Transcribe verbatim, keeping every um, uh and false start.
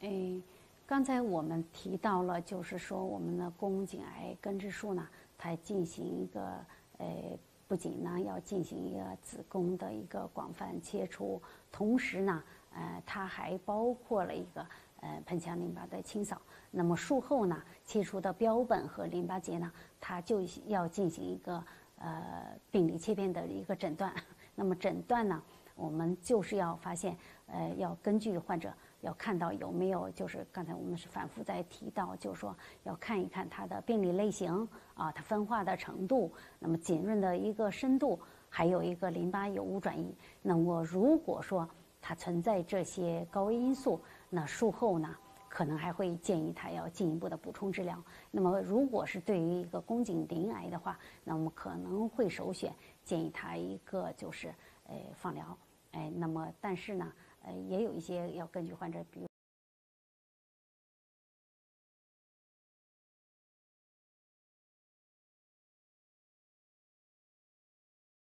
哎，刚才我们提到了，就是说我们的宫颈癌根治术呢，它进行一个呃，不仅呢要进行一个子宫的一个广泛切除，同时呢，呃，它还包括了一个呃盆腔淋巴的清扫。那么术后呢，切除的标本和淋巴结呢，它就要进行一个呃病理切片的一个诊断。那么诊断呢，我们就是要发现，呃，要根据患者要看到有没有，就是刚才我们是反复在提到，就是说要看一看它的病理类型啊，它分化的程度，那么浸润的一个深度，还有一个淋巴有无转移。那么如果说它存在这些高危因素，那术后呢，可能还会建议他要进一步的补充治疗。那么如果是对于一个宫颈鳞癌的话，那我们可能会首选建议他一个就是呃放疗。哎，那么但是呢，呃，也有一些要根据患者，比如。